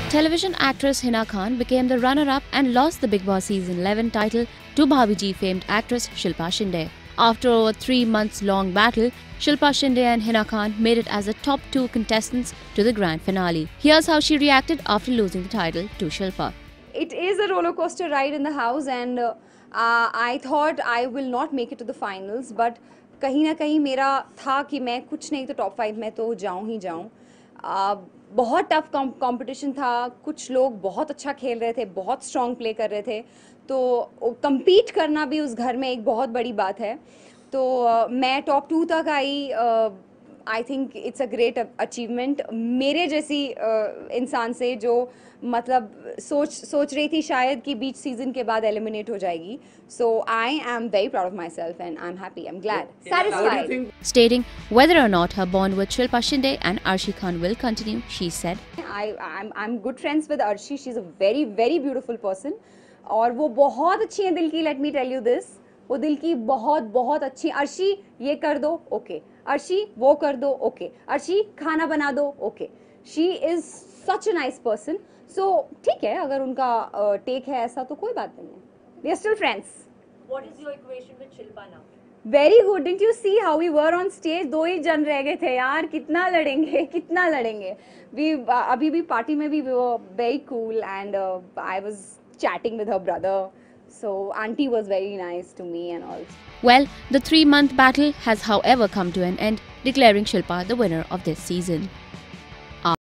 Television actress Hina Khan became the runner-up and lost the Bigg Boss Season 11 title to Bhabiji famed actress Shilpa Shinde. After over 3 months long battle, Shilpa Shinde and Hina Khan made it as the top 2 contestants to the grand finale. Here's how she reacted after losing the title to Shilpa. It is a roller coaster ride in the house, and I thought I will not make it to the finals, but कहीं ना कहीं मेरा था कि मैं कुछ नहीं तो टॉप 5 में तो जाऊं ही जाऊं. बहुत टफ कंपटीशन था, कुछ लोग बहुत अच्छा खेल रहे थे, बहुत स्ट्रॉन्ग प्ले कर रहे थे, तो compete करना भी उस घर में एक बहुत बड़ी बात है. तो मैं टॉप 2 तक आई. I think it's a great achievement मेरे जैसी इंसान से जो मतलब सोच रही थी शायद कि बीच सीजन के बाद एलिमिनेट हो जाएगी. So I am very proud of myself and I am happy, I am glad, satisfied. Stating whether or not her bond with Shilpa Shinde and Arshi Khan will continue, she said, I'm good friends with Arshi. She's a very very beautiful person और वो बहुत अच्छी है दिल की. Let me tell you this, वो दिल की बहुत बहुत अच्छी. अर्शी ये कर दो, ओके. अर्शी वो कर दो, ओके. अर्शी खाना बना दो, okay. She is such a nice person. So ठीक है, अगर उनका टेक है ऐसा तो कोई बात नहीं है. We are still friends. What is your equation with Shilpa now? Very good. Didn't you see how we were on stage? 2 ही जन रह गए थे यार. कितना लड़ेंगे, कितना लड़ेंगे. वी अभी भी पार्टी में भी very cool and I was chatting with her brother. So auntie was very nice to me and all. well, the 3-month battle has however come to an end, declaring Shilpa the winner of this season.